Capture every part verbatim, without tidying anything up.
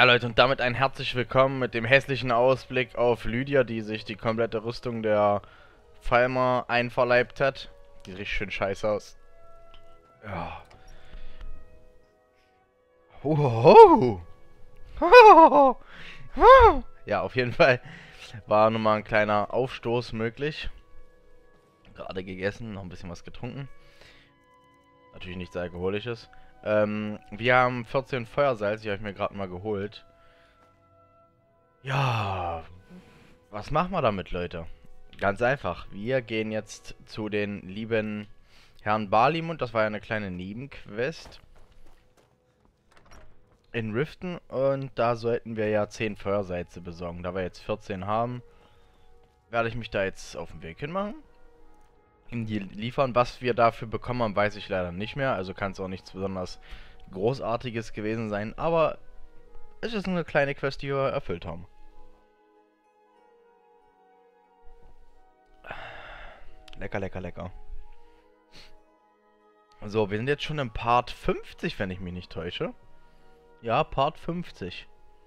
Leute, und damit ein herzlich willkommen mit dem hässlichen Ausblick auf Lydia, die sich die komplette Rüstung der Falmer einverleibt hat. Sieht richtig schön scheiße aus. Ja. Hohoho. Hohoho. Ja, auf jeden Fall war nochmal ein kleiner Aufstoß möglich. Gerade gegessen, noch ein bisschen was getrunken. Natürlich nichts Alkoholisches. Ähm, wir haben vierzehn Feuersalz, die habe ich mir gerade mal geholt. Ja, was machen wir damit, Leute? Ganz einfach. Wir gehen jetzt zu den lieben Herrn Balimund. Das war ja eine kleine Nebenquest in Riften. Und da sollten wir ja zehn Feuersalze besorgen. Da wir jetzt vierzehn haben, werde ich mich da jetzt auf den Weg hinmachen. Ihm die liefern. Was wir dafür bekommen haben, weiß ich leider nicht mehr. Also kann es auch nichts besonders Großartiges gewesen sein. Aber es ist eine kleine Quest, die wir erfüllt haben. Lecker, lecker, lecker. So, wir sind jetzt schon im Part fünfzig, wenn ich mich nicht täusche. Ja, Part fünfzig.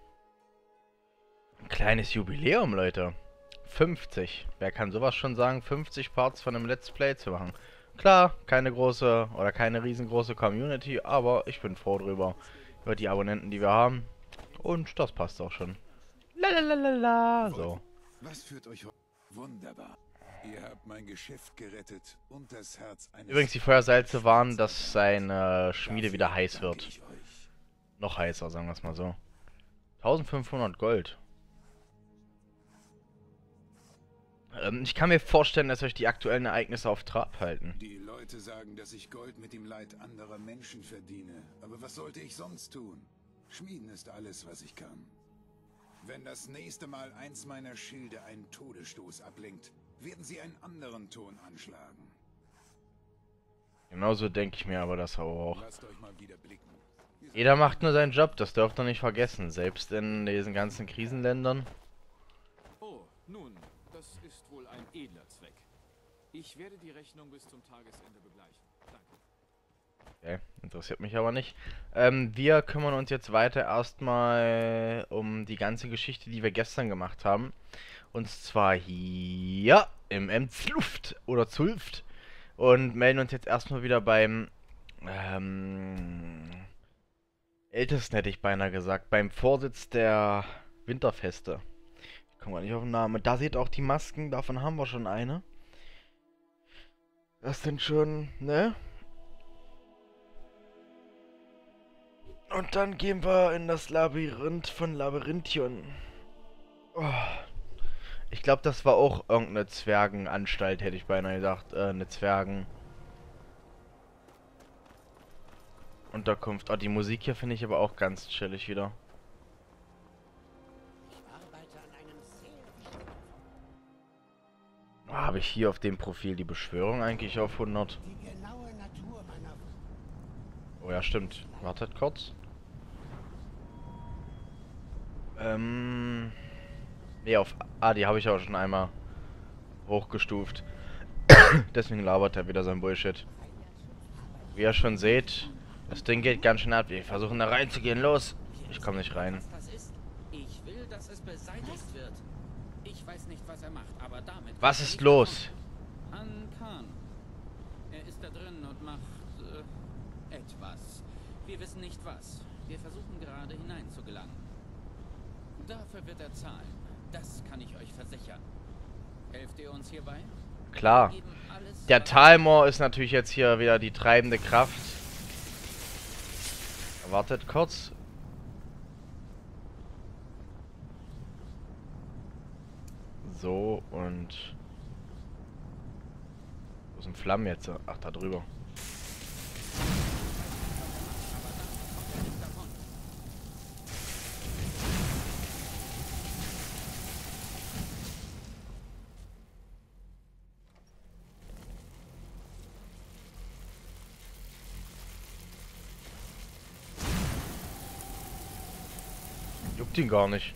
Ein kleines Jubiläum, Leute. fünfzig. Wer kann sowas schon sagen, fünfzig Parts von einem Let's Play zu machen? Klar, keine große oder keine riesengroße Community, aber ich bin froh drüber. Über die Abonnenten, die wir haben. Und das passt auch schon. Lalalala. So. Was führt euch heute? Wunderbar. Ihr habt mein Geschäft gerettet und das Herz eines... Übrigens, die Feuersalze waren, dass seine Schmiede wieder heiß wird. Noch heißer, sagen wir es mal so. eintausendfünfhundert Gold. Ähm, ich kann mir vorstellen, dass euch die aktuellen Ereignisse auf Trab halten. Die Leute sagen, dass ich Gold mit dem Leid anderer Menschen verdiene. Aber was sollte ich sonst tun? Schmieden ist alles, was ich kann. Wenn das nächste Mal eins meiner Schilde einen Todesstoß ablenkt, werden sie einen anderen Ton anschlagen. Genauso denke ich mir aber das auch. Lasst euch mal wieder blicken. Jeder macht nur seinen Job, das dürft ihr nicht vergessen. Selbst in diesen ganzen Krisenländern. Oh, nun, das ist wohl ein edler Zweck. Ich werde die Rechnung bis zum Tagesende begleichen. Danke. Okay, interessiert mich aber nicht. Ähm, wir kümmern uns jetzt weiter erstmal um die ganze Geschichte, die wir gestern gemacht haben. Und zwar hier im Emsluft oder Zulft. Und melden uns jetzt erstmal wieder beim ähm, Ältesten, hätte ich beinahe gesagt. Beim Vorsitz der Winterfeste. Ich komme gar nicht auf den Namen. Da seht ihr auch die Masken, davon haben wir schon eine. Das sind schon, ne? Und dann gehen wir in das Labyrinth von Labyrinthion. Oh. Ich glaube, das war auch irgendeine Zwergenanstalt, hätte ich beinahe gesagt. Äh, eine Zwergen... Unterkunft. Oh, die Musik hier finde ich aber auch ganz chillig wieder. Oh, habe ich hier auf dem Profil die Beschwörung eigentlich auf hundert? Oh ja, stimmt. Wartet kurz. Ähm... Ne, auf... Ah, die habe ich auch schon einmal hochgestuft. Deswegen labert er wieder sein Bullshit. Wie ihr schon seht, das Ding geht ganz schön ab. Wir versuchen da reinzugehen. Los! Ich komme nicht rein. Ich will, dass es beseitigt wird. Ich weiß nicht, was er macht, aber damit... Was ist los? Han Khan. Er ist da drin und macht... Äh, etwas. Wir wissen nicht was. Wir versuchen gerade hineinzugelangen. Dafür wird er zahlen. Das kann ich euch versichern. Helft ihr uns hierbei? Klar. Wir geben alles, Der was- Talmor ist natürlich jetzt hier wieder die treibende Kraft. Wartet kurz. So, und... Wo sind Flammen jetzt? Ach, da drüber. Juckt ihn gar nicht.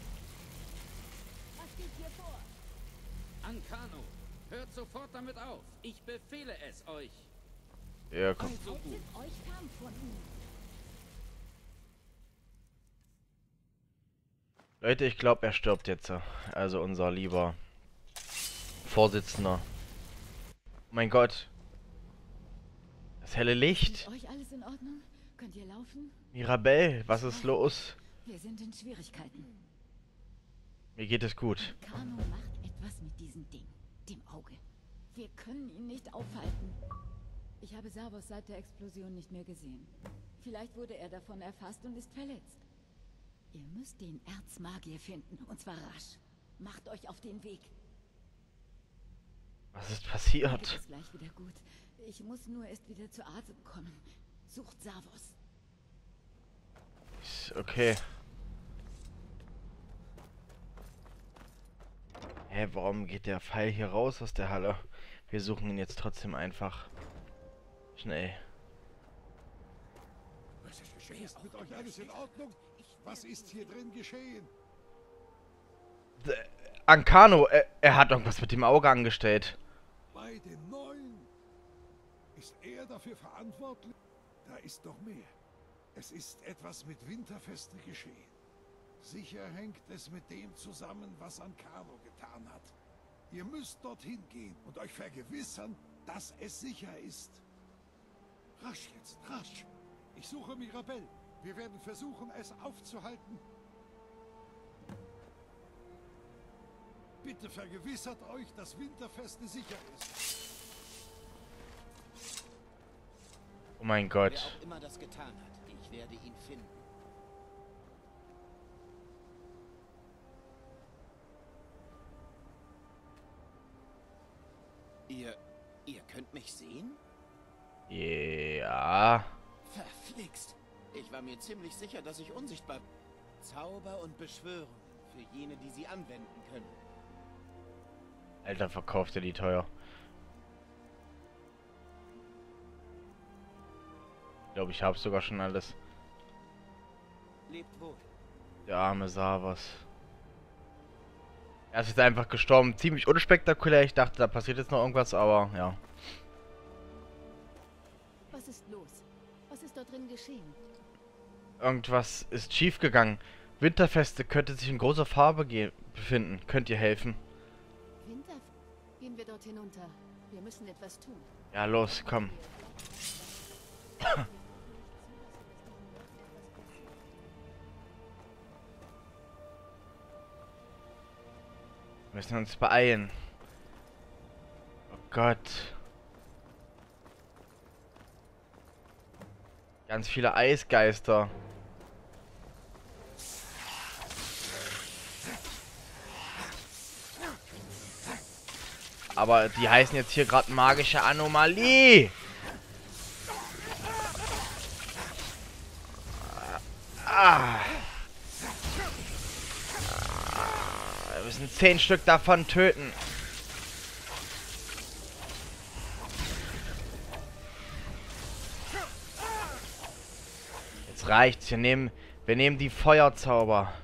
Ankano, hört sofort damit auf. Ich befehle es euch. Ja, komm. So gut. Leute, ich glaube, er stirbt jetzt. Also unser lieber Vorsitzender. Oh mein Gott. Das helle Licht. Ist euch alles in Ordnung? Könnt ihr laufen? Mirabelle, was ist los? Wir sind in Schwierigkeiten. Mir geht es gut. Kano macht etwas mit diesem Ding, dem Auge. Wir können ihn nicht aufhalten. Ich habe Savos seit der Explosion nicht mehr gesehen. Vielleicht wurde er davon erfasst und ist verletzt. Ihr müsst den Erzmagier finden, und zwar rasch. Macht euch auf den Weg. Was ist Mir passiert? geht es gleich wieder gut. Ich muss nur erst wieder zu Atem kommen. Sucht Savos. Ist okay. Hä, warum geht der Pfeil hier raus aus der Halle? Wir suchen ihn jetzt trotzdem einfach. Schnell. Was ist geschehen? Ist mit euch alles in Ordnung? Was ist hier drin geschehen? D Ancano, er, er hat irgendwas mit dem Auge angestellt. Bei den Neuen? Ist er dafür verantwortlich? Da ist noch mehr. Es ist etwas mit Winterfeste geschehen. Sicher hängt es mit dem zusammen, was Ancano getan hat. Ihr müsst dorthin gehen und euch vergewissern, dass es sicher ist. Rasch jetzt, rasch! Ich suche Mirabelle. Wir werden versuchen, es aufzuhalten. Bitte vergewissert euch, dass Winterfeste sicher ist. Oh mein Wer Gott. auch immer das getan hat, ich werde ihn finden. Ihr... ihr könnt mich sehen? Ja. Verflixt! Ich war mir ziemlich sicher, dass ich unsichtbar... Zauber und Beschwörungen für jene, die sie anwenden können. Alter, verkauft er die teuer. Ich glaube, ich habe sogar schon alles. Lebt wohl. Der arme Savos. Er ist jetzt einfach gestorben. Ziemlich unspektakulär. Ich dachte, da passiert jetzt noch irgendwas, aber ja. Was ist los? Was ist dort drin geschehen? Irgendwas ist schief gegangen. Winterfeste könnte sich in großer Farbe befinden. Könnt ihr helfen? Winter? Gehen wir dort hinunter. Wir müssen etwas tun. Ja, los, komm. Wir müssen uns beeilen. Oh Gott. Ganz viele Eisgeister. Aber die heißen jetzt hier gerade magische Anomalie. Ah. Wir müssen zehn Stück davon töten. Jetzt reicht's. Wir nehmen, wir nehmen die Feuerzauber.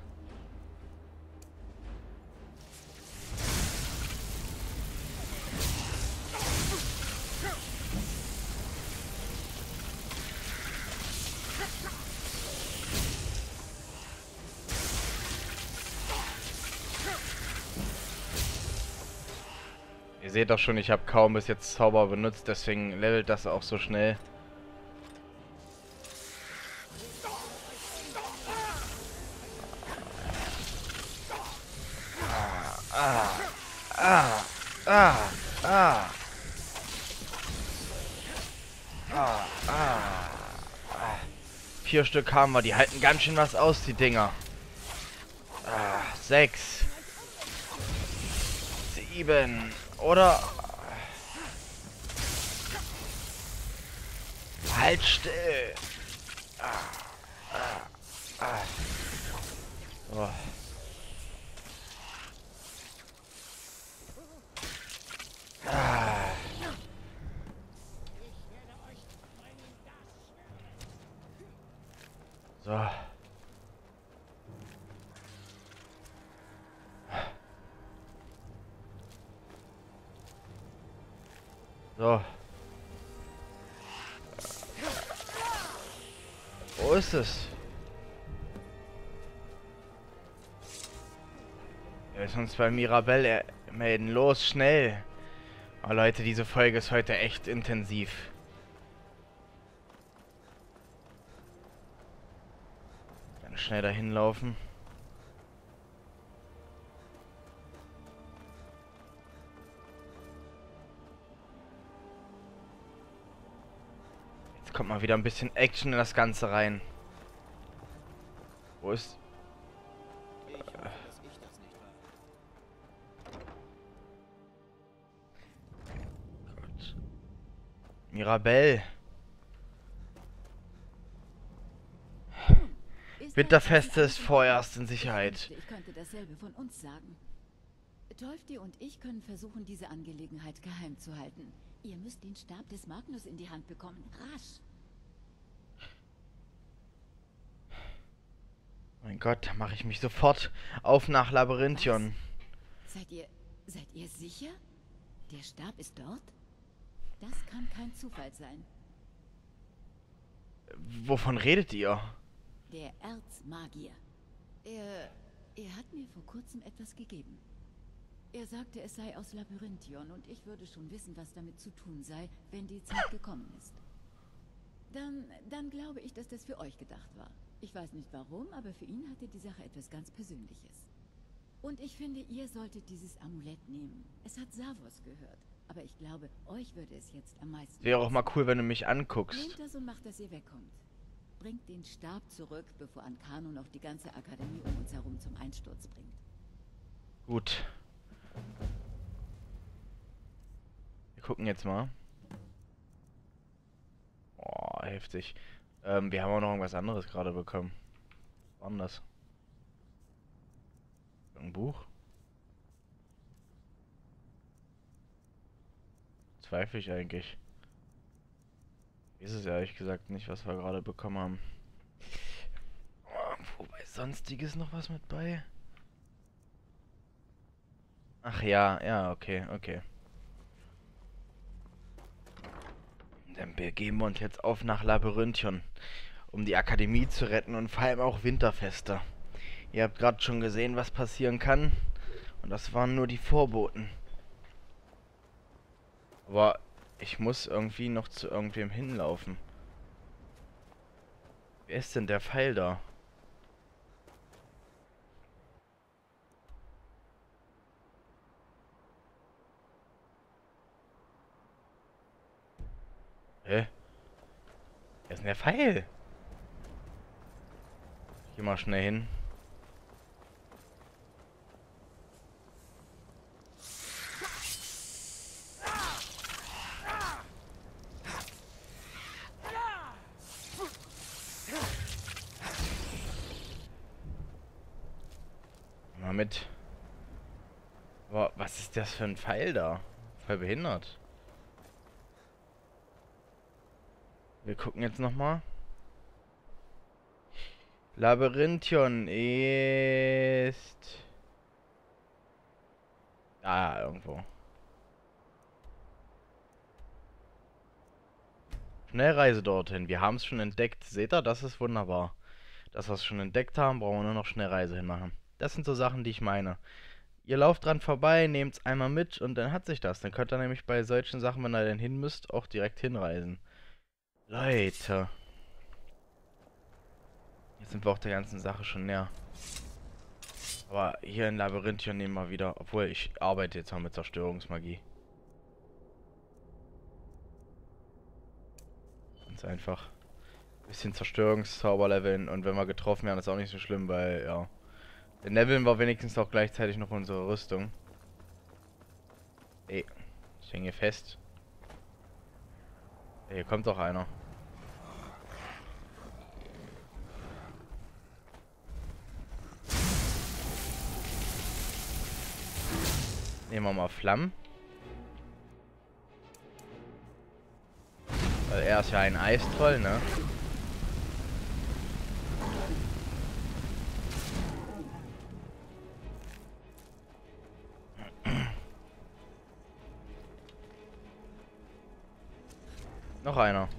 Ihr seht doch schon, ich habe kaum bis jetzt Zauber benutzt, deswegen levelt das auch so schnell. Ah, ah, ah, ah. Ah, ah. Vier Stück haben wir, die halten ganz schön was aus, die Dinger. Ah, sechs. Sieben. Oder... Halt still. Ah, ah, ah. So. Ah. So. So. Wo ist es? müssen uns bei Mirabelle melden. Los, schnell! Oh Leute, diese Folge ist heute echt intensiv. Ganz schnell dahin laufen. Jetzt kommt mal wieder ein bisschen Action in das Ganze rein. Wo ist... Ich hoffe, dass ich das nicht war. Gott. Mirabelle. Winterfeste ist vorerst in Sicherheit. Ich könnte dasselbe von uns sagen. Tolfti und ich können versuchen, diese Angelegenheit geheim zu halten. Ihr müsst den Stab des Magnus in die Hand bekommen. Rasch! Mein Gott, mache ich mich sofort auf nach Labyrinthion. Was? Seid ihr... seid ihr sicher? Der Stab ist dort? Das kann kein Zufall sein. Wovon redet ihr? Der Erzmagier. Er... er hat mir vor kurzem etwas gegeben. Er sagte, es sei aus Labyrinthion und ich würde schon wissen, was damit zu tun sei, wenn die Zeit gekommen ist. Dann, dann glaube ich, dass das für euch gedacht war. Ich weiß nicht warum, aber für ihn hatte die Sache etwas ganz Persönliches. Und ich finde, ihr solltet dieses Amulett nehmen. Es hat Savos gehört, aber ich glaube, euch würde es jetzt am meisten... Wäre auch mal cool, wenn du mich anguckst. Nehmt das und macht, dass ihr wegkommt. Bringt den Stab zurück, bevor Ankano noch die ganze Akademie um uns herum zum Einsturz bringt. Gut. Wir gucken jetzt mal. Oh, heftig. Ähm, wir haben auch noch irgendwas anderes gerade bekommen. Was war denn das? Ein Buch? Zweifle ich eigentlich. Ist es ehrlich gesagt nicht, was wir gerade bekommen haben. Oh, wobei sonstiges noch was mit bei? Ach ja, ja, okay, okay. Dann begeben wir uns jetzt auf nach Labyrinthion, um die Akademie zu retten und vor allem auch Winterfeste. Ihr habt gerade schon gesehen, was passieren kann. Und das waren nur die Vorboten. Aber ich muss irgendwie noch zu irgendwem hinlaufen. Wer ist denn der Pfeil da? Hä? Wer ist denn der Pfeil? Ich geh mal schnell hin. Mal mit. Boah, was ist das für ein Pfeil da? Voll behindert. Wir gucken jetzt nochmal. Labyrinthion ist... Ah, irgendwo. Schnellreise dorthin. Wir haben es schon entdeckt. Seht ihr? Das ist wunderbar. Dass wir es schon entdeckt haben, brauchen wir nur noch Schnellreise hinmachen. Das sind so Sachen, die ich meine. Ihr lauft dran vorbei, nehmt es einmal mit und dann hat sich das. Dann könnt ihr nämlich bei solchen Sachen, wenn ihr denn hin müsst, auch direkt hinreisen. Leute. Jetzt sind wir auch der ganzen Sache schon näher. Aber hier in Labyrinthion nehmen wir wieder. Obwohl, ich arbeite jetzt mal mit Zerstörungsmagie. Ganz einfach. Ein bisschen Zerstörungszauber leveln. Und wenn wir getroffen werden, ist auch nicht so schlimm, weil, ja. Dann leveln wir wenigstens auch gleichzeitig noch unsere Rüstung. Ey, ich hänge fest. Ey, hier kommt doch einer. Nehmen wir mal Flammen. Weil er ist ja ein Eistroll, ne? Noch einer.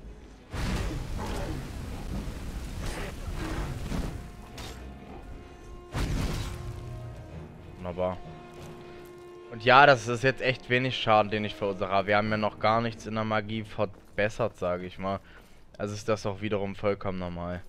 Wunderbar. Und ja, das ist jetzt echt wenig Schaden, den ich verursache. Wir haben ja noch gar nichts in der Magie verbessert, sage ich mal. Also ist das auch wiederum vollkommen normal.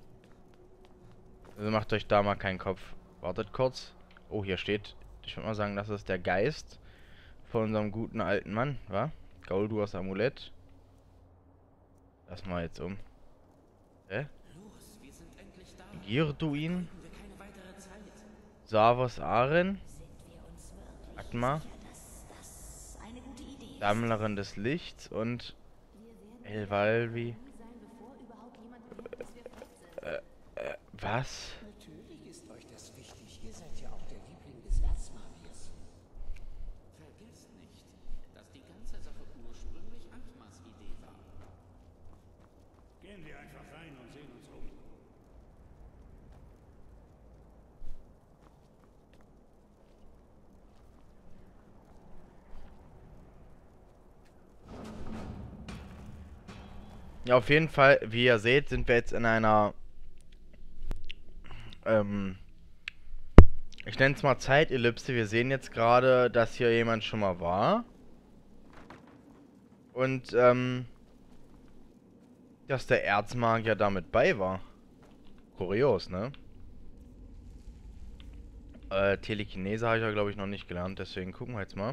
Also macht euch da mal keinen Kopf. Wartet kurz. Oh, hier steht, ich würde mal sagen, das ist der Geist von unserem guten alten Mann, wa? Gaulduas Amulett. Lass mal jetzt um. Hä? Los, wir sind endlich da. Girduin. Wir keine weitere Zeit. Savos Aren. Atma. Sammlerin des Lichts und Elvalvi. Äh, äh, was? Natürlich ist euch das wichtig. Ihr seid ja auch der Liebling des Erzmagiers. Vergesst nicht, dass die ganze Sache ursprünglich Atmas Idee war. Gehen wir einfach rein und sehen uns um. Ja, auf jeden Fall, wie ihr seht, sind wir jetzt in einer, ähm, ich nenne es mal Zeitellipse. Wir sehen jetzt gerade, dass hier jemand schon mal war. Und, ähm, dass der Erzmagier damit bei war. Kurios, ne? Äh, Telekinese habe ich ja, glaube ich, noch nicht gelernt. Deswegen gucken wir jetzt mal.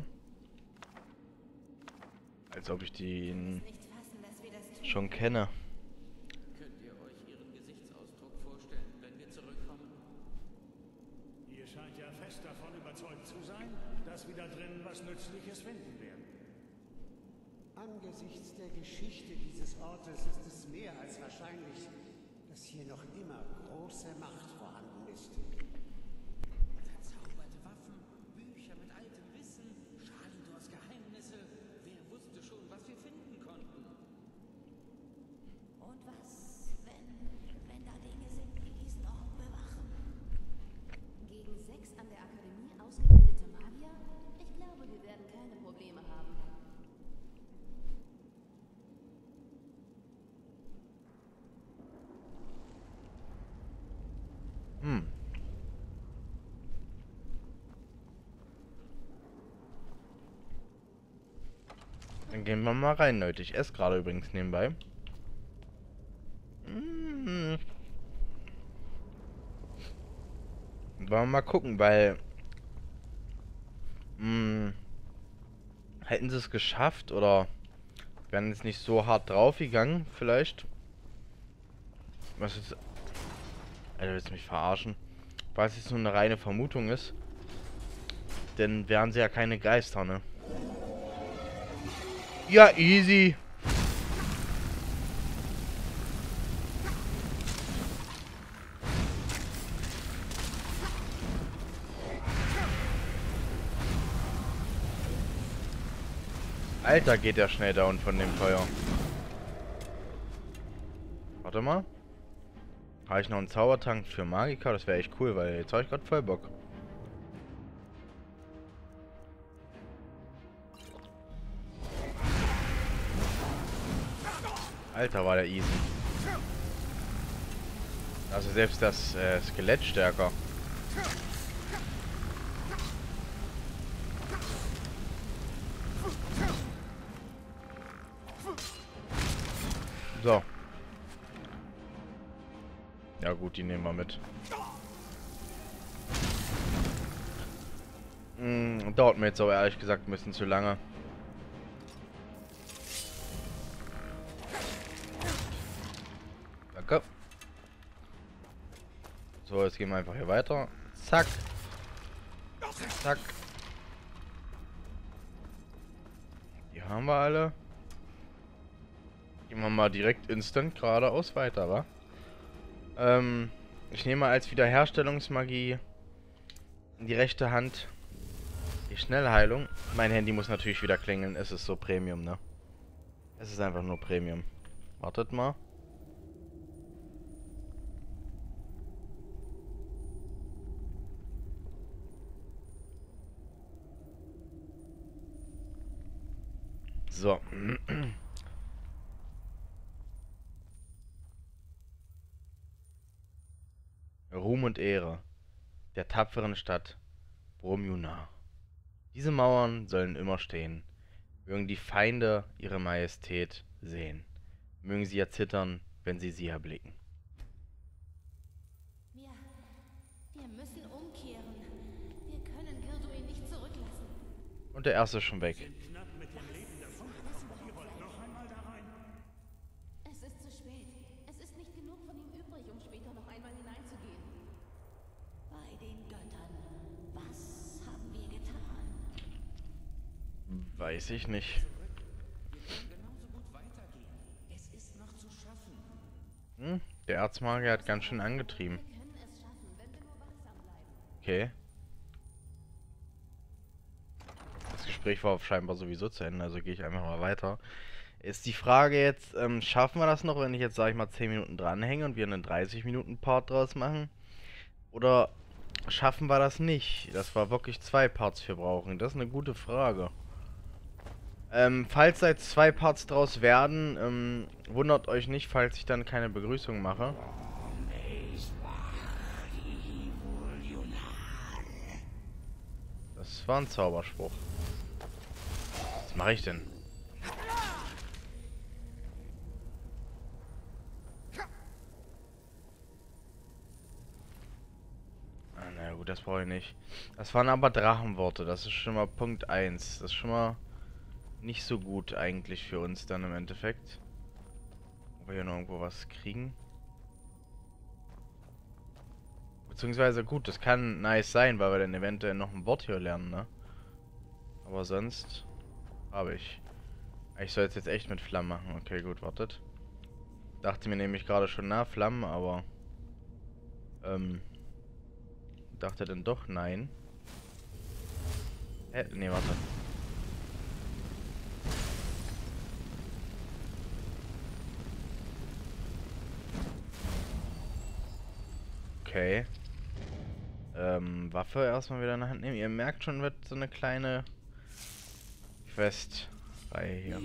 Als ob ich den schon kenne. Könnt ihr euch ihren Gesichtsausdruck vorstellen, wenn wir zurückkommen? Ihr scheint ja fest davon überzeugt zu sein, dass wir da drin was Nützliches finden werden. Angesichts der Geschichte dieses Ortes ist es mehr als wahrscheinlich, dass hier noch immer große Macht vorhanden ist. Verzauberte Waffen, Bücher mit altem Wissen, Schalendors Geheimnisse. Wer wusste schon, was wir finden konnten? Und was, wenn, wenn da Dinge sind, die diesen Ort bewachen? Gegen sechs an der Akademie ausgebildete Magier? Ich glaube, wir werden keine Probleme haben. Hm. Dann gehen wir mal rein, Leute. Ich esse gerade übrigens nebenbei. Hm. Wollen wir mal gucken, weil... Hm, hätten sie es geschafft oder wären jetzt nicht so hart draufgegangen, vielleicht? Was ist... Alter, willst du mich verarschen? Weil es jetzt nur eine reine Vermutung ist. Denn wären sie ja keine Geister, ne? Ja, easy. Alter, geht der schnell down von dem Feuer. Warte mal. Habe ich noch einen Zaubertank für Magiker? Das wäre echt cool, weil jetzt habe ich gerade voll Bock. Alter, war der easy. Also selbst das äh, Skelett stärker. So. Ja gut, die nehmen wir mit. Hm, dauert mir jetzt aber ehrlich gesagt ein bisschen zu lange. Danke. So, jetzt gehen wir einfach hier weiter. Zack. Zack. Die haben wir alle. Gehen wir mal direkt instant geradeaus weiter, wa? Ähm, ich nehme als Wiederherstellungsmagie in die rechte Hand die Schnellheilung. Mein Handy muss natürlich wieder klingeln. Es ist so Premium, ne? Es ist einfach nur Premium. Wartet mal. So. Ruhm und Ehre der tapferen Stadt Bromjuna. Diese Mauern sollen immer stehen. Mögen die Feinde ihre Majestät sehen. Mögen sie erzittern, wenn sie sie erblicken. Wir, wir müssen umkehren. Wir können Girduin nicht zurücklassen. Und der erste ist schon weg. Es ist zu spät. Es ist nicht genug von ihm übrig, um später noch einmal hineinzugehen. Bei den Göttern, was haben wir getan? Weiß ich nicht. Hm, der Erzmagier hat ganz schön angetrieben. Wir können es schaffen, wenn wir nur wachsam bleiben. Okay. Das Gespräch war scheinbar sowieso zu Ende, also gehe ich einfach mal weiter. Ist die Frage jetzt, ähm, schaffen wir das noch, wenn ich jetzt, sage ich mal, zehn Minuten dranhänge und wir einen dreißig Minuten Part draus machen? Oder schaffen wir das nicht? Dass wir wirklich zwei Parts für brauchen? Das ist eine gute Frage. Ähm, falls da jetzt zwei Parts draus werden, ähm, wundert euch nicht, falls ich dann keine Begrüßung mache. Das war ein Zauberspruch. Was mache ich denn? Ah, na gut, das brauche ich nicht. Das waren aber Drachenworte, das ist schon mal Punkt eins. Das ist schon mal nicht so gut eigentlich für uns dann im Endeffekt. Ob wir hier noch irgendwo was kriegen. Beziehungsweise gut, das kann nice sein, weil wir dann eventuell noch ein Wort hier lernen, ne? Aber sonst habe ich. Ich soll es jetzt echt mit Flammen machen. Okay, gut, wartet. Dachte mir nämlich gerade schon, na, Flammen, aber ähm dachte dann doch nein. Hä? Nee, warte. Okay. Ähm, Waffe erstmal wieder in der Hand nehmen. Ihr merkt schon, wird so eine kleine Quest-Reihe hier.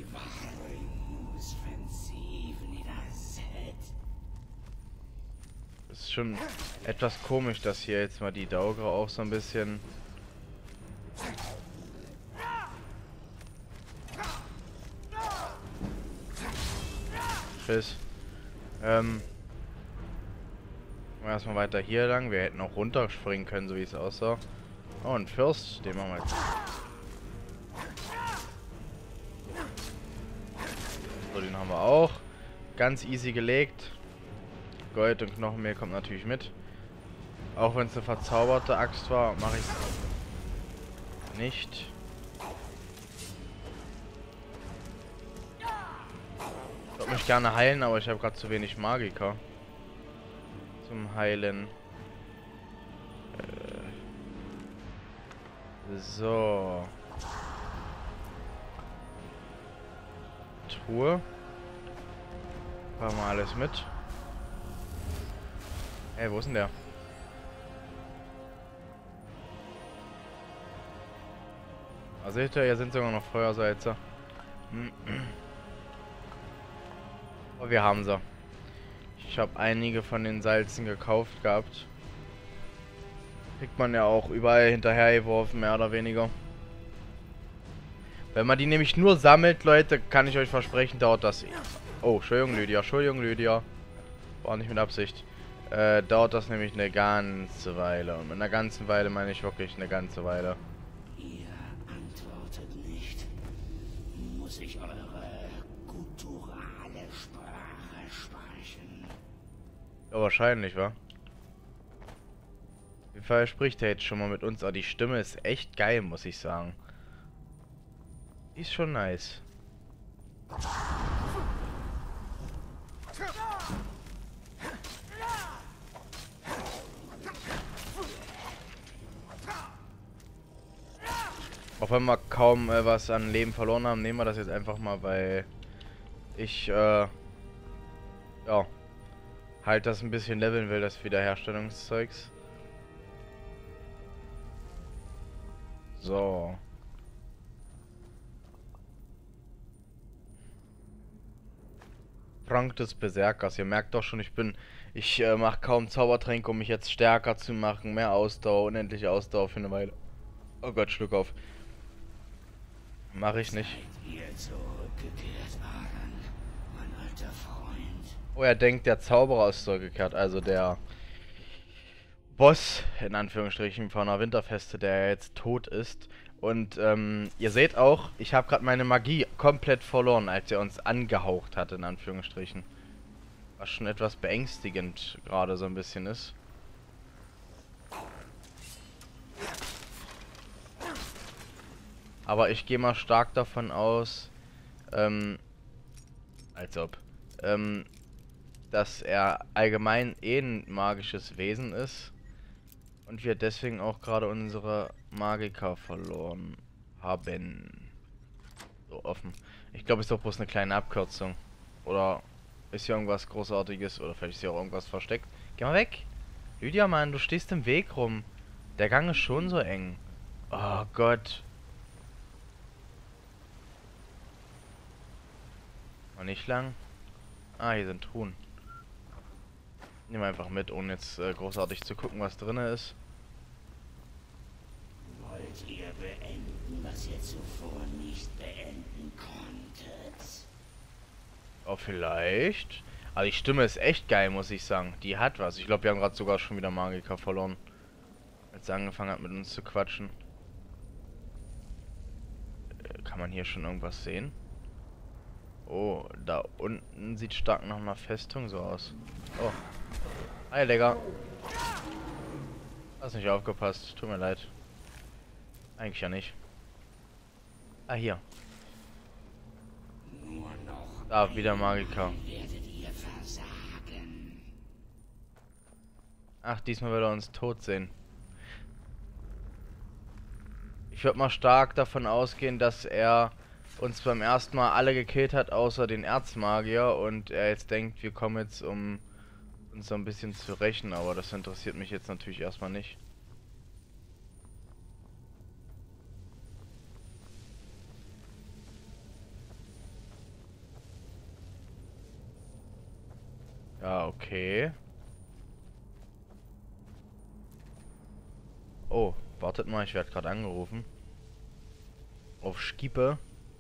Es ist schon etwas komisch, dass hier jetzt mal die Daugre auch so ein bisschen... Tschüss. Ähm... Erstmal weiter hier lang. Wir hätten auch runterspringen können, so wie es aussah. Oh, ein Fürst. Den machen wir jetzt. So, den haben wir auch. Ganz easy gelegt. Gold und Knochenmehl kommt natürlich mit. Auch wenn es eine verzauberte Axt war, mache ich es nicht. Ich würde mich gerne heilen, aber ich habe gerade zu wenig Magiker. Zum Heilen. Äh. So. Truhe. Machen wir alles mit. Ey, wo ist denn der? Ah, seht ihr, hier sind sogar noch Feuersalze. Aber wir haben sie. Ich habe einige von den Salzen gekauft gehabt. Kriegt man ja auch überall hinterhergeworfen, mehr oder weniger. Wenn man die nämlich nur sammelt, Leute, kann ich euch versprechen, dauert das... Oh, Entschuldigung, Lydia, Entschuldigung, Lydia. War nicht mit Absicht. Äh, dauert das nämlich eine ganze Weile. Und mit einer ganzen Weile meine ich wirklich eine ganze Weile. Ihr antwortet nicht. Muss ich eure gutturale Sprache sprechen? Ja, wahrscheinlich, wa? Auf jeden Fall spricht er jetzt schon mal mit uns. Aber die Stimme ist echt geil, muss ich sagen. Die ist schon nice. Auch wenn wir kaum äh, was an Leben verloren haben, nehmen wir das jetzt einfach mal, weil ich, äh, ja, halt das ein bisschen leveln will, das Wiederherstellungszeugs. So. Trank des Berserkers. Ihr merkt doch schon, ich bin, ich äh, mache kaum Zaubertränke, um mich jetzt stärker zu machen, mehr Ausdauer, unendliche Ausdauer für eine Weile. Oh Gott, Schluck auf. Mach ich nicht. Seid ihr zurückgekehrt, Alan, mein alter Freund? Oh, er denkt, der Zauberer ist zurückgekehrt. Also der Boss, in Anführungsstrichen, von der Winterfeste, der jetzt tot ist. Und ähm, ihr seht auch, ich habe gerade meine Magie komplett verloren, als er uns angehaucht hat, in Anführungsstrichen. Was schon etwas beängstigend gerade so ein bisschen ist. Aber ich gehe mal stark davon aus, ähm, als ob, ähm, dass er allgemein eh ein magisches Wesen ist und wir deswegen auch gerade unsere Magiker verloren haben. So offen. Ich glaube, es ist doch bloß eine kleine Abkürzung. Oder ist hier irgendwas Großartiges oder vielleicht ist hier auch irgendwas versteckt. Geh mal weg! Lydia, Mann, du stehst im Weg rum. Der Gang ist schon so eng. Oh Gott. Noch nicht lang. Ah, hier sind Truhen. Nehmen wir einfach mit, ohne jetzt äh, großartig zu gucken, was drin ist. Wollt ihr beenden, was ihr zuvor nicht beenden konntet? Oh, vielleicht. Aber die Stimme ist echt geil, muss ich sagen. Die hat was. Ich glaube, wir haben gerade sogar schon wieder Magiker verloren. Als er angefangen hat, mit uns zu quatschen. Äh, kann man hier schon irgendwas sehen? Oh, da unten sieht stark nach einer Festung so aus. Oh. Hi, Digga. Hast nicht aufgepasst. Tut mir leid. Eigentlich ja nicht. Ah, hier. Nur noch Da, wieder Magiker. werdet ihr versagen. Ach, diesmal will er uns tot sehen. Ich würde mal stark davon ausgehen, dass er uns beim ersten Mal alle gekillt hat, außer den Erzmagier. Und er jetzt denkt, wir kommen jetzt, um uns so ein bisschen zu rächen. Aber das interessiert mich jetzt natürlich erstmal nicht. Ja, okay. Oh, wartet mal, ich werde gerade angerufen. Auf Skiepe.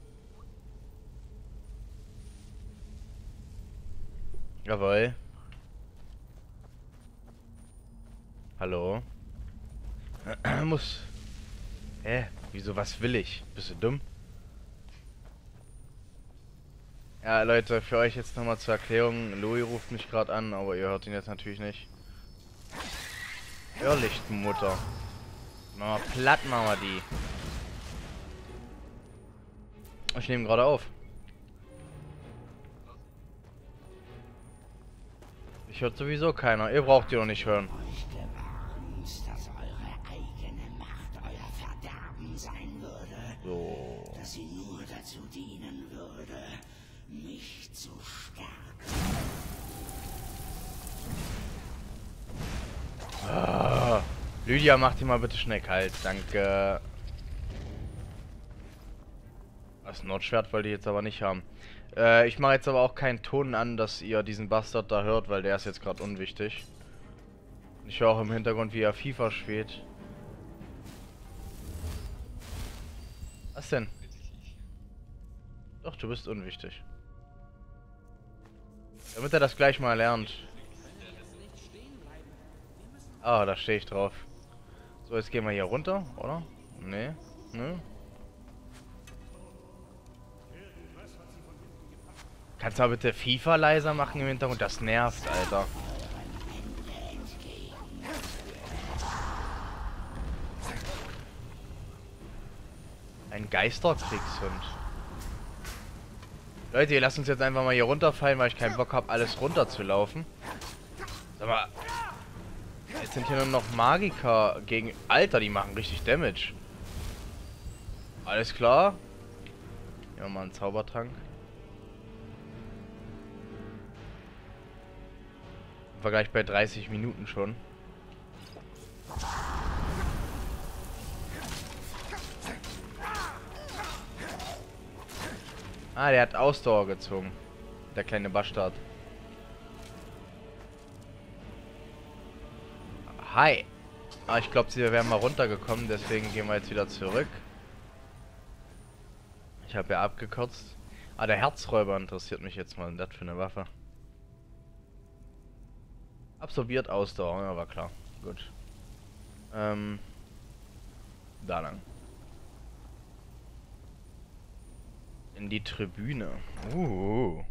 Jawohl. Hallo. Muss. Hä? Wieso, was will ich? Bist du dumm? Ja, Leute, für euch jetzt nochmal zur Erklärung. Louis ruft mich gerade an, aber ihr hört ihn jetzt natürlich nicht. Irrlichtmutter. Na, platt machen wir die. Ich nehme gerade auf. Ich hört sowieso keiner. Ihr braucht die doch nicht hören. Euch gewarnt, dass eure eigene Macht euer Verderben sein würde. So. Dass sie nur dazu dienen würde, mich zu stärken. Ah, Lydia, mach die mal bitte schnell kalt. Danke. Das Nordschwert wollte ich jetzt aber nicht haben. Äh, ich mache jetzt aber auch keinen Ton an, dass ihr diesen Bastard da hört, weil der ist jetzt gerade unwichtig. Ich höre auch im Hintergrund, wie er FIFA spielt. Was denn? Doch, du bist unwichtig. Damit er das gleich mal lernt. Ah, da stehe ich drauf. So, jetzt gehen wir hier runter, oder? Nee, ne? Kannst du mal bitte FIFA leiser machen im Hintergrund? Das nervt, Alter. Ein Geisterkriegshund. Leute, ihr lasst uns jetzt einfach mal hier runterfallen, weil ich keinen Bock habe, alles runterzulaufen. Sag mal. Jetzt sind hier nur noch Magiker gegen... Alter, die machen richtig Damage. Alles klar. Hier haben wir mal einen Zaubertrank. War gleich bei dreißig Minuten schon. Ah, der hat Ausdauer gezogen. Der kleine Bastard. Hi. Ah, ich glaube, sie wären mal runtergekommen, deswegen gehen wir jetzt wieder zurück. Ich habe ja abgekürzt. Ah, der Herzräuber interessiert mich jetzt mal. Was ist das für eine Waffe? Absorbiert Ausdauer, ja, war klar. Gut. Ähm. Da lang. In die Tribüne. Uh.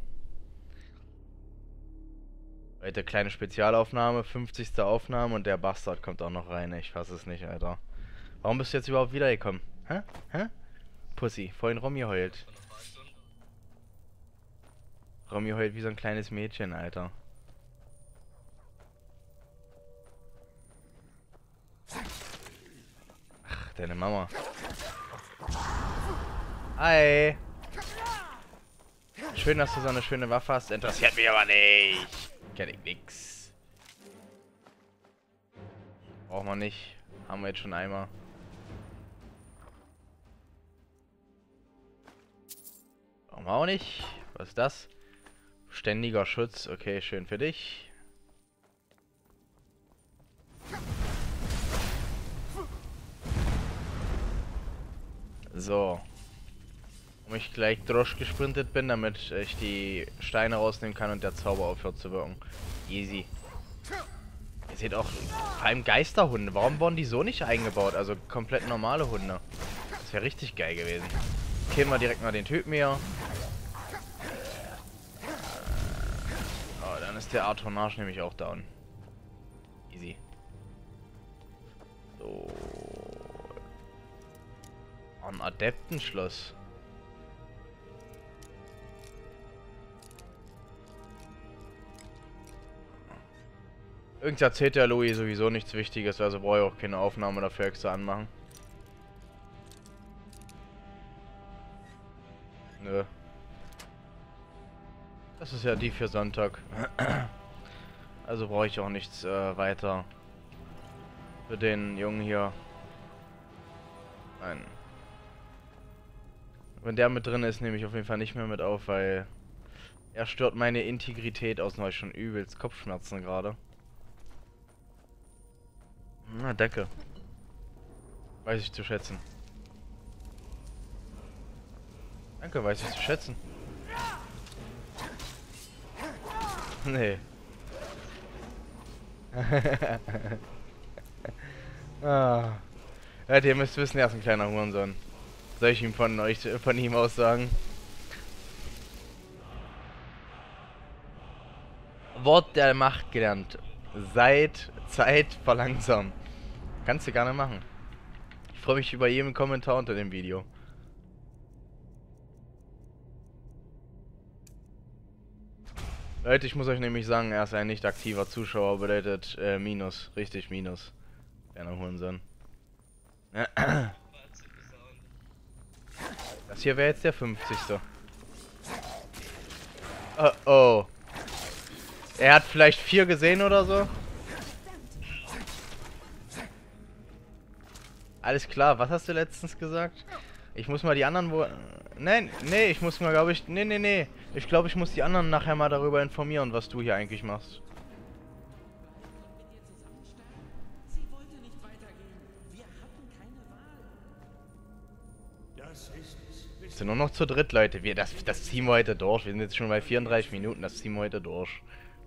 Heute kleine Spezialaufnahme, fünfzigste Aufnahme und der Bastard kommt auch noch rein. Ich fasse es nicht, Alter. Warum bist du jetzt überhaupt wiedergekommen? Hä? Hä? Pussy, vorhin Romy heult. Romy heult wie so ein kleines Mädchen, Alter. Ach, deine Mama. Hi. Schön, dass du so eine schöne Waffe hast. Interessiert mich aber nicht. Kenn ich nix. Braucht man nicht. Haben wir jetzt schon einmal. Brauchen wir auch nicht. Was ist das? Ständiger Schutz. Okay, schön für dich. So. Um ich gleich durchgesprintet bin, damit ich die Steine rausnehmen kann und der Zauber aufhört zu wirken. Easy. Ihr seht auch, vor allem Geisterhunde. Warum wurden die so nicht eingebaut? Also komplett normale Hunde. Das wäre richtig geil gewesen. Killen wir direkt mal den Typen hier. Oh, dann ist der Artonage nämlich auch down. Easy. So. Ein Adeptenschloss. Irgendwie erzählt der Louis sowieso nichts Wichtiges, also brauche ich auch keine Aufnahme dafür extra anmachen. Nö. Das ist ja die für Sonntag. Also brauche ich auch nichts äh, weiter für den Jungen hier. Nein. Wenn der mit drin ist, nehme ich auf jeden Fall nicht mehr mit auf, weil er stört meine Integrität aus. Noch ich schon übelst Kopfschmerzen gerade. Na, danke. Weiß ich zu schätzen. Danke, weiß ich zu schätzen. Nee. Ah. Ja, ihr müsst wissen, er ist ein kleiner Hurensohn. Soll ich ihm von euch, von ihm aus sagen? Wort der Macht gelernt. Seid Zeit verlangsamen. Kannst du gerne machen. Ich freue mich über jeden Kommentar unter dem Video. Leute, ich muss euch nämlich sagen, er ist ein nicht aktiver Zuschauer, bedeutet äh, Minus. Richtig Minus. Kleiner Hurensohn. Das hier wäre jetzt der fünfzigste. Oh oh. Er hat vielleicht vier gesehen oder so. Alles klar, was hast du letztens gesagt? Ich muss mal die anderen wo... Nein, nee, ich muss mal, glaube ich... Nee, nee, nee. Ich glaube, ich muss die anderen nachher mal darüber informieren, was du hier eigentlich machst. Wir sind nur noch zu dritt, Leute. Wir, das, das ziehen wir heute durch. Wir sind jetzt schon bei vierunddreißig Minuten. Das ziehen wir heute durch.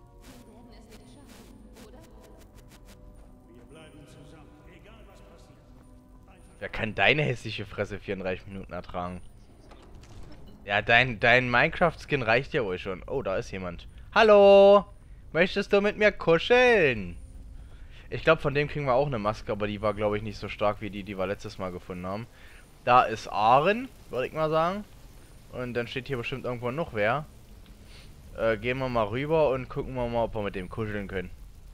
Wer kann deine hässliche Fresse vierunddreißig Minuten ertragen? Ja, dein, dein Minecraft-Skin reicht ja wohl schon. Oh, da ist jemand. Hallo! Möchtest du mit mir kuscheln? Ich glaube, von dem kriegen wir auch eine Maske, aber die war, glaube ich, nicht so stark wie die, die wir letztes Mal gefunden haben. Da ist Aren, würde ich mal sagen. Und dann steht hier bestimmt irgendwo noch wer. Äh, gehen wir mal rüber und gucken wir mal, ob wir mit dem kuscheln können.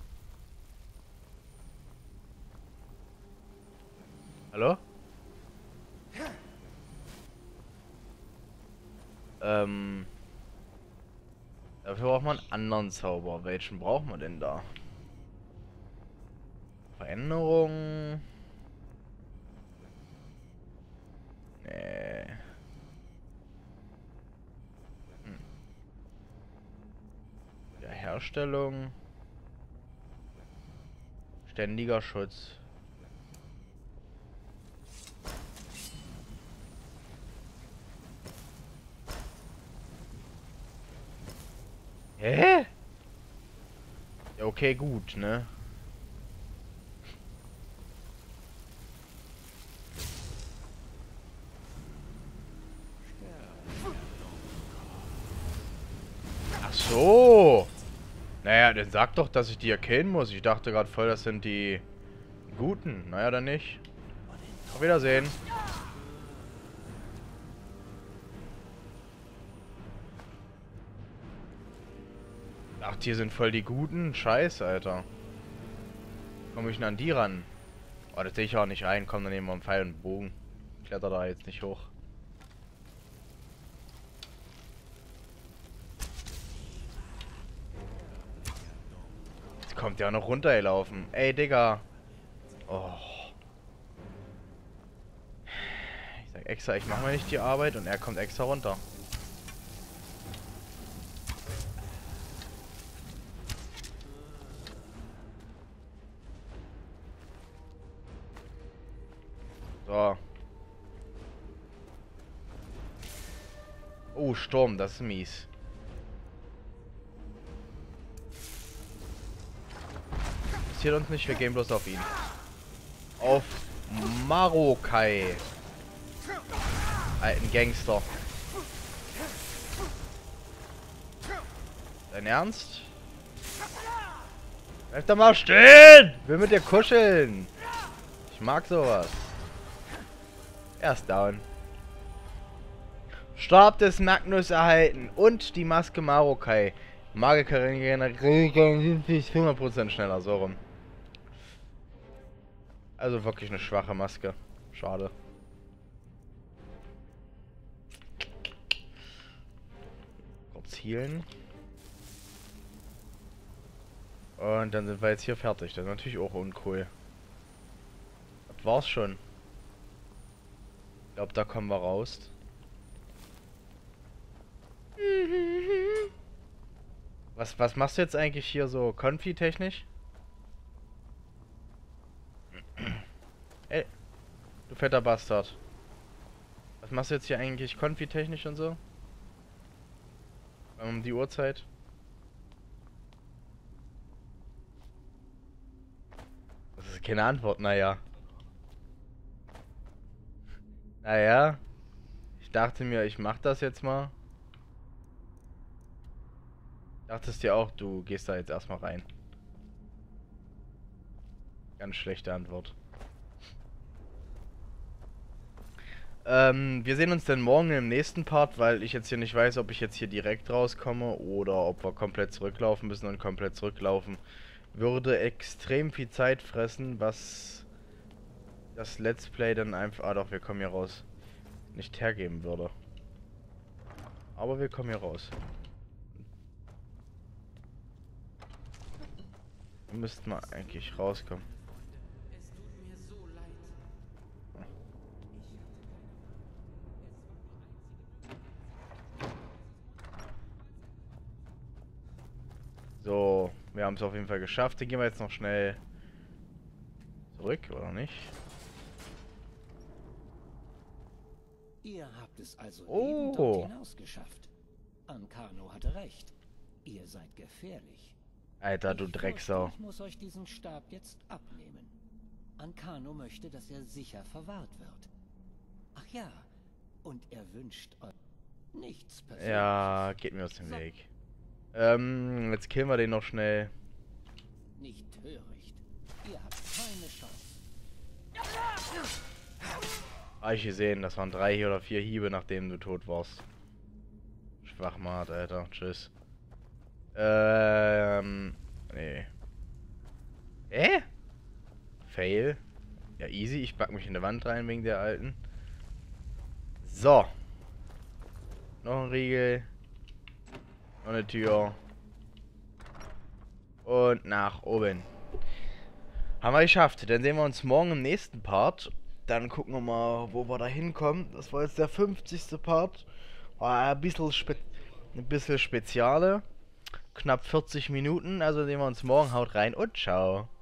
Hallo? Ähm. Dafür braucht man einen anderen Zauber. Welchen brauchen wir denn da? Veränderung. Nee. Hm. Wiederherstellung. Ständiger Schutz. Hä? Ja, okay, gut, ne? Ach so. Naja, dann sag doch, dass ich die erkennen muss. Ich dachte gerade voll, das sind die Guten. Naja, dann nicht. Auf Wiedersehen. Ach, die sind voll die Guten. Scheiße, Alter. Komme ich denn an die ran? Oh, das sehe ich auch nicht ein. Komm, dann nehmen wir einen Pfeil und einen Bogen. Kletter da jetzt nicht hoch. Jetzt kommt ja noch runtergelaufen. Ey, Digga. Oh. Ich sag extra, ich mache mal nicht die Arbeit und er kommt extra runter. So. Oh, Sturm, das ist mies. Passiert uns nicht, wir gehen bloß auf ihn. Auf Marokai. Alten Gangster. Dein Ernst? Bleib doch mal stehen! Will mit dir kuscheln. Ich mag sowas. Er ist down. Stab des Magnus erhalten und die Maske Marokai. Magikerin hundert Prozent schneller, so rum. Also wirklich eine schwache Maske. Schade. Kurz healen. Und dann sind wir jetzt hier fertig. Das ist natürlich auch uncool. Das war's schon. Ich glaube, da kommen wir raus. Was, was machst du jetzt eigentlich hier so Konfi-technisch? Ey, du fetter Bastard. Was machst du jetzt hier eigentlich Konfi-technisch und so? Um die Uhrzeit? Das ist keine Antwort, naja. Naja. Ich dachte mir, ich mach das jetzt mal. Dachtest dir auch, du gehst da jetzt erstmal rein. Ganz schlechte Antwort. Ähm, wir sehen uns dann morgen im nächsten Part, weil ich jetzt hier nicht weiß, ob ich jetzt hier direkt rauskomme oder ob wir komplett zurücklaufen müssen und komplett zurücklaufen. Würde extrem viel Zeit fressen, was das Let's Play dann einfach... Ah doch, wir kommen hier raus. Nicht hergeben würde. Aber wir kommen hier raus. Wir müssten mal eigentlich rauskommen. Es tut mir so leid. So, wir haben es auf jeden Fall geschafft. Dann gehen wir jetzt noch schnell zurück, oder nicht? Ihr habt es also Oh. lebend dort hinaus geschafft. Ancano hatte recht. Ihr seid gefährlich. Alter, du Ich Drecksau. fürchte, Ich muss euch diesen Stab jetzt abnehmen. Ancano möchte, dass er sicher verwahrt wird. Ach ja, und er wünscht euch nichts Persönliches. Ja, geht mir aus dem Weg. Ähm, jetzt killen wir den noch schnell. Nicht töricht. Ihr habt keine Chance. Ah, ich gesehen, das waren drei oder vier Hiebe, nachdem du tot warst. Schwachmat, Alter. Tschüss. Ähm, nee. Äh? Fail. Ja, easy. Ich back mich in die Wand rein wegen der alten. So. Noch ein Riegel. Noch eine Tür. Und nach oben. Haben wir geschafft. Dann sehen wir uns morgen im nächsten Part. Dann gucken wir mal, wo wir da hinkommen. Das war jetzt der fünfzigste Part. War ein bisschen, spe ein bisschen Speziale. Knapp vierzig Minuten. Also sehen wir uns morgen. Haut rein und ciao.